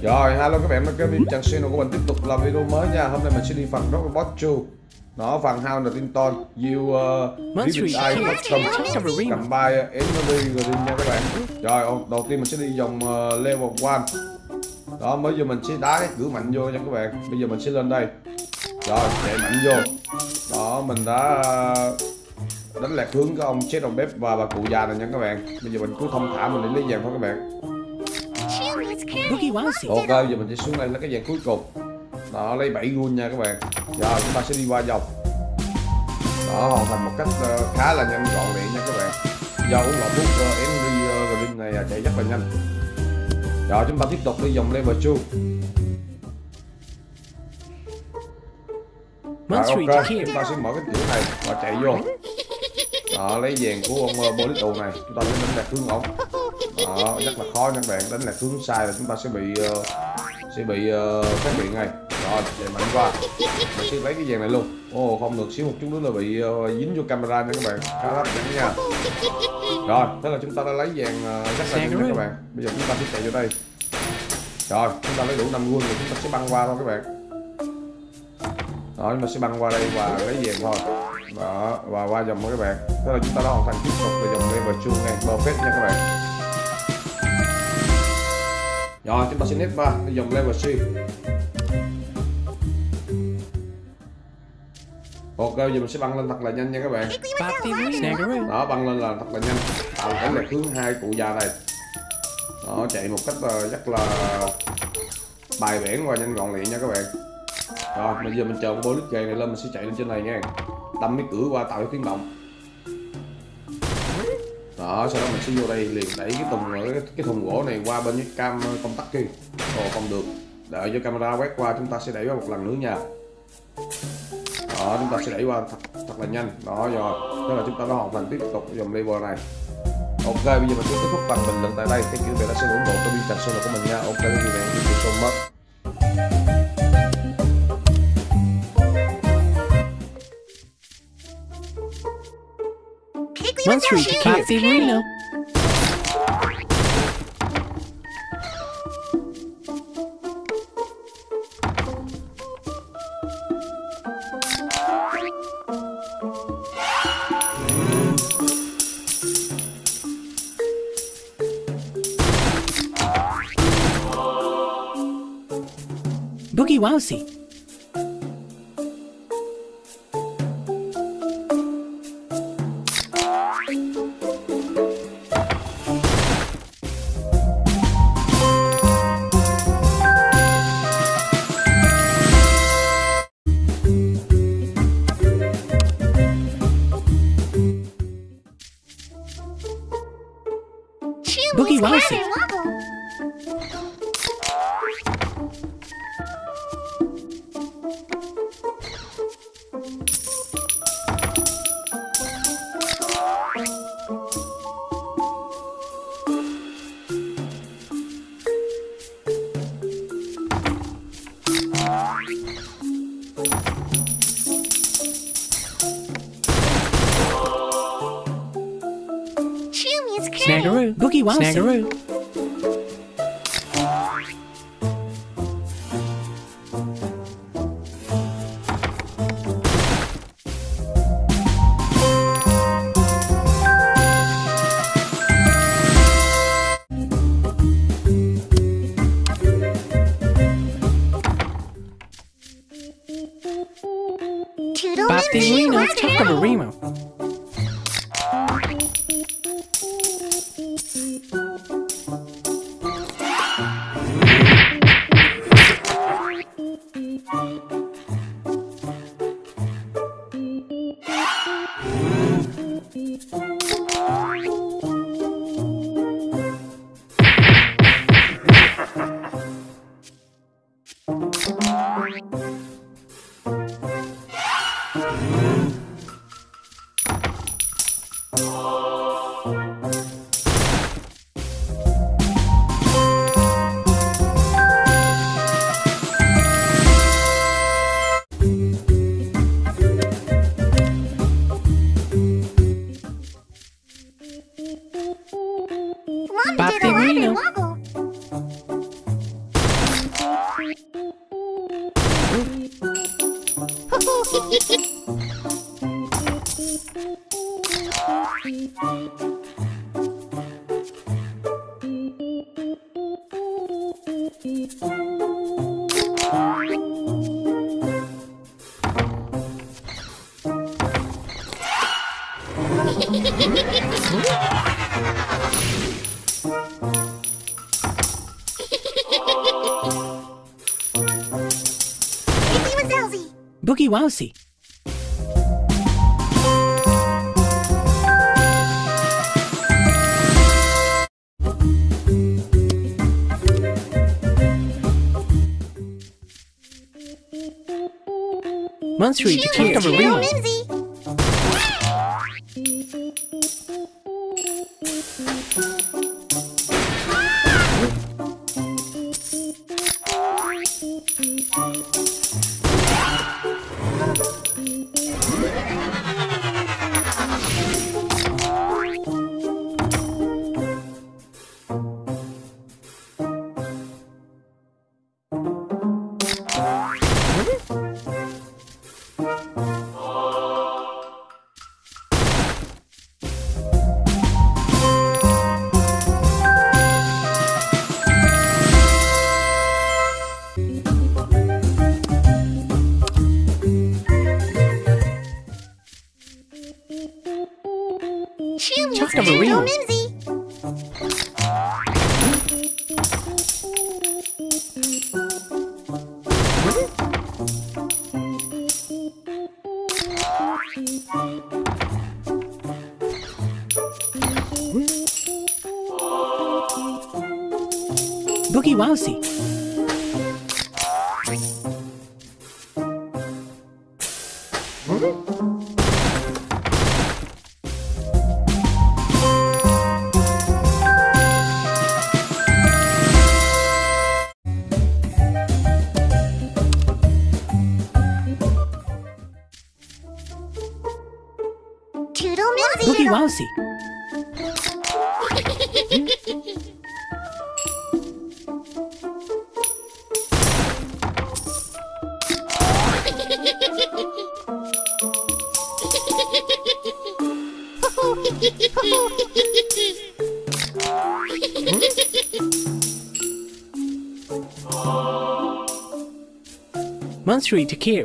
Rồi, hello các bạn, kênh Trần Channel của mình tiếp tục làm video mới nha. Hôm nay mình sẽ đi phần Robot 2. Nó phần How the Tinton, you Vivid Eye Combine Energy Green nha các bạn. Rồi, đầu tiên mình sẽ đi dòng level 1. Đó, mới giờ mình sẽ đá cái cửa mạnh vô nha các bạn. Bây giờ mình sẽ lên đây. Rồi, chạy mạnh vô. Đó, mình đã đánh lạc hướng cái ông chết đầu bếp và bà cụ già này nha các bạn. Bây giờ mình cứ thông thả mình để lấy vàng thôi các bạn. Ok, giờ mình sẽ xuống đây lấy cái vàng cuối cùng. Đó, lấy 7 gun nha các bạn. Rồi chúng ta sẽ đi qua dòng. Đó, hoàn thành một cách khá là nhanh gọn lẹ nha các bạn. Do uống lọ thuốc Energy Green này chạy rất là nhanh. Rồi chúng ta tiếp tục đi dòng level 2. Rồi ok, chúng ta sẽ mở cái cửa này và chạy vô. Đó, lấy vàng của ông bô lít tù này. Chúng ta sẽ đánh lạc hướng ổng. Đó, rất là khó nha các bạn. Đánh lạc hướng sai là chúng ta sẽ bị phát hiện ngay. Rồi chạy mạnh qua, mình sẽ lấy cái vàng này luôn. Ồ, không được, xíu một chút nữa là bị dính vô camera nha các bạn, khá hấp dẫn nha. Rồi thế là chúng ta đã lấy vàng rất là nhanh nha các bạn. Bây giờ chúng ta sẽ chạy vô đây. Rồi chúng ta lấy đủ 5 gun rồi chúng ta sẽ băng qua thôi các bạn. Đó, chúng ta sẽ băng qua đây và lấy vàng thôi. Đó, và qua dòng các bạn. Thế là chúng ta đã hoàn thành tiếp tục về dòng level 2 ngay, perfect nha các bạn. Rồi chúng ta sẽ nét qua đi dòng level 3. Ok, giờ mình sẽ băng lên thật là nhanh nha các bạn. Đó, băng lên là thật là nhanh, tạo cái lạc hướng hai cụ già này. Đó, chạy một cách rất là bài bản và nhanh gọn lẹ nha các bạn. Rồi bây giờ mình chờ con bô lít gầy này lên, mình sẽ chạy lên trên này nha, đâm cái cửa qua tạo cái tiếng động. Đó, sau đó mình sẽ vô đây liền đẩy cái thùng gỗ này qua bên cái công tắc kia. Ồ, không được, đợi cho camera quét qua chúng ta sẽ đẩy qua một lần nữa nha. Đó, chúng ta sẽ đẩy qua thật là nhanh. Đó rồi, thế là chúng ta đã hoàn thành tiếp tục dòng level này. Ok, bây giờ mình sẽ kết thúc phần bình luận tại đây. Các bạn đã sẽ ủng hộ kênh Trần Channel của mình nha. Ok, các bạn, thank you so much. Monster to Captain Reno. Boogie Wowsy. Boogie Wowsy. Snaggeroo. Boogie Wowsy. Snaggeroo. Bobby Reno. Tucker Remo. Boogie Wowsy. Monstery to Care of a Remo. Chuck of a Remo. Boogie Wowsy. Boogie Wowsy. Monstery to Care.